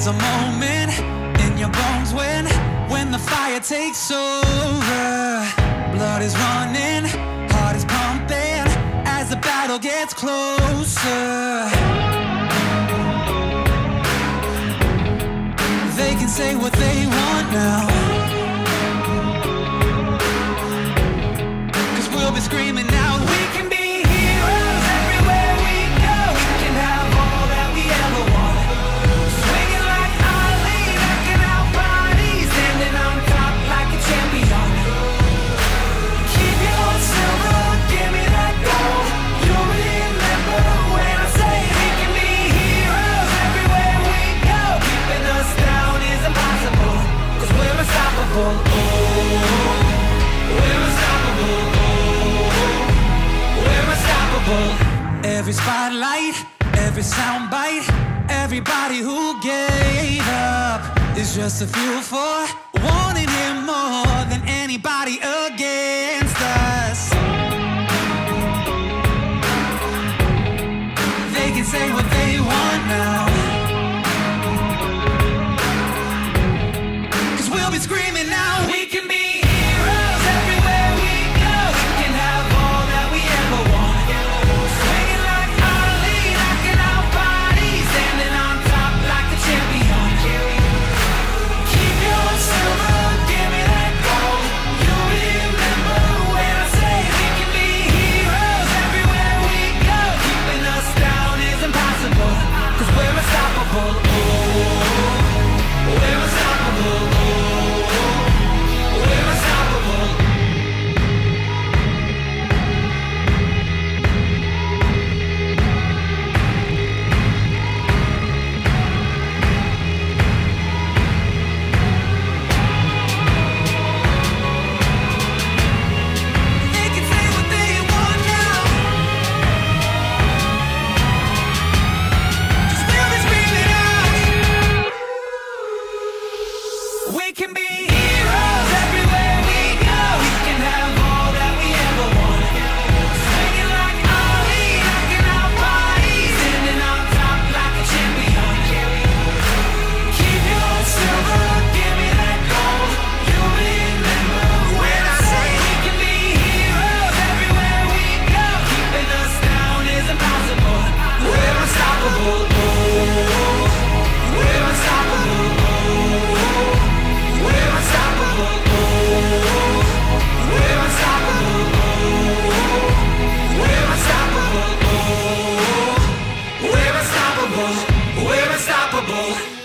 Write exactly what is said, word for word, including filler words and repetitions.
There's a moment in your bones when When the fire takes over. Blood is running, heart is pumping as the battle gets closer. They can say what they want now, 'cause we'll be screaming out, we can be heroes everywhere we go. We can have all that we ever want. Swinging like Ali, knocking out bodies, standing on top like a champion. Keep your silver, give me that gold. You'll remember when I say we can be heroes everywhere we go. Keeping us down is impossible, 'cause we're unstoppable. Oh, we're unstoppable. Every spotlight, every soundbite, everybody who gave up is just a fuel for wanting him more than anybody against us. They can say what they want now, 'cause we'll be screaming now, we can be heroes everywhere we go. We can have all that we ever want. We can be heroes everywhere we go. We can have all that we ever want. Swinging like Ali, knocking out bodies, standing on top like a champion. Keep your silver, give me that gold. You'll remember when I say we can be heroes everywhere we go. Keeping us down is impossible. We're unstoppable. Oh, we're unstoppable. We're unstoppable, oh, we're unstoppable, oh, we're unstoppable, oh, we're unstoppable, we're unstoppable.